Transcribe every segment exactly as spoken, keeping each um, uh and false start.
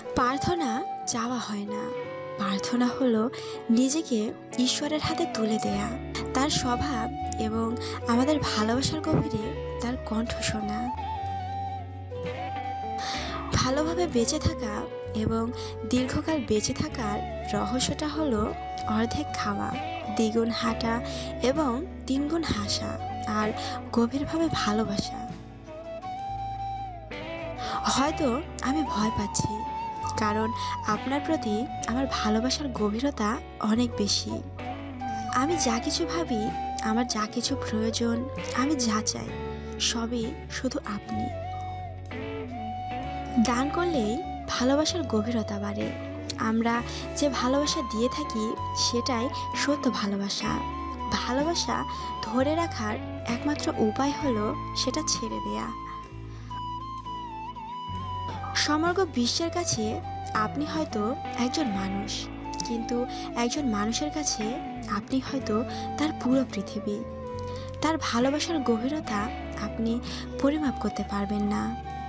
প্রার্থনা চাওয়া হয় না, প্রার্থনা হলো নিজেকে ঈশ্বরের হাতে তুলে দেয়া, তার স্বভাব এবং আমাদের ভালোবাসার গভীরে তার কণ্ঠ শোনা। ভালোভাবে বেঁচে থাকা এবং দীর্ঘকাল বেঁচে থাকার রহস্যটা হলো অর্ধেক খাওয়া, দ্বিগুণ হাঁটা এবং তিনগুণ হাসা আর গভীরভাবে ভালোবাসা। হয়তো আমি ভয় পাচ্ছি, কারণ আপনার প্রতি আমার ভালোবাসার গভীরতা অনেক বেশি। আমি যা কিছু ভাবি, আমার যা কিছু প্রয়োজন, আমি যা চাই, সবই শুধু আপনি। দান করলেই ভালোবাসার গভীরতা বাড়ে। আমরা যে ভালোবাসা দিয়ে থাকি সেটাই সত্য ভালোবাসা। ভালোবাসা ধরে রাখার একমাত্র উপায় হলো সেটা ছেড়ে দেয়া। সমগ্র বিশ্বের কাছে আপনি হয়তো একজন মানুষ, কিন্তু একজন মানুষের কাছে আপনি হয়তো তার পুরো পৃথিবী। তার ভালোবাসার গভীরতা আপনি পরিমাপ করতে পারবেন না।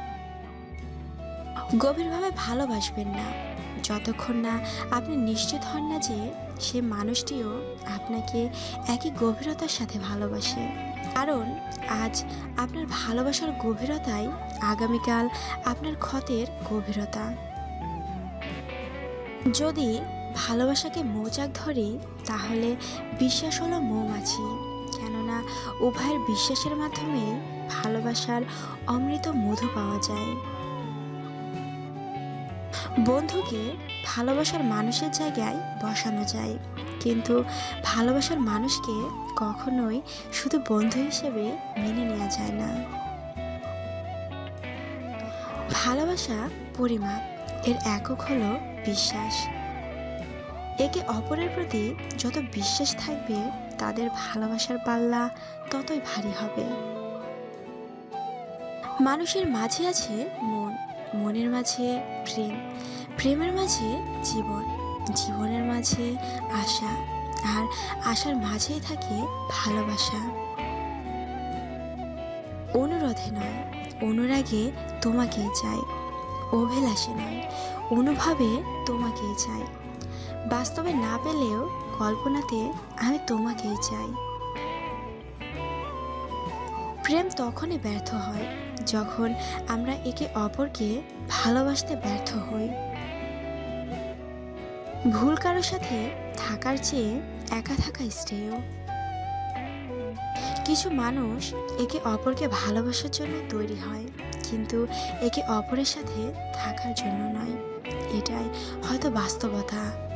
গভীরভাবে ভালোবাসবেন না যতক্ষণ না আপনি নিশ্চিত হন না যে সে মানুষটিও আপনাকে একই গভীরতার সাথে ভালোবাসে। কারণ আজ আপনার ভালোবাসার গভীরতাই আগামীকাল আপনার ক্ষতের গভীরতা। যদি ভালোবাসাকে মৌচাক ধরি, তাহলে বিশ্বাস হলো মৌমাছি, কেননা উভয়ের বিশ্বাসের মাধ্যমে ভালোবাসার অমৃত মধু পাওয়া যায়। বন্ধুকে ভালোবাসার মানুষের জায়গায় বসানো যায়, কিন্তু ভালোবাসার মানুষকে কখনোই শুধু বন্ধু হিসেবে মেনে নেওয়া যায় না। ভালোবাসা পরিমাপ, এর একক হলো বিশ্বাস। একে অপরের প্রতি যত বিশ্বাস থাকবে, তাদের ভালোবাসার পাল্লা ততই ভারী হবে। মানুষের মাঝে আছে মন, মনের মাঝে প্রেম, প্রেমের মাঝে জীবন, জীবনের মাঝে আশা, আর আশার মাঝেই থাকে ভালোবাসা। অনুরোধে নয়, অনুরাগে তোমাকেই চাই, অভিলাষে নয়, অনুভবে তোমাকেই চাই, বাস্তবে না পেলেও কল্পনাতে আমি তোমাকেই চাই। প্রেম তখনই ব্যর্থ হয় যখন আমরা একে অপরকে ভালোবাসতে ব্যর্থ হই। ভুল কারোর সাথে থাকার চেয়ে একা থাকা শ্রেয়। কিছু মানুষ একে অপরকে ভালোবাসার জন্য তৈরি হয়, কিন্তু একে অপরের সাথে থাকার জন্য নয়। এটাই হয়তো বাস্তবতা।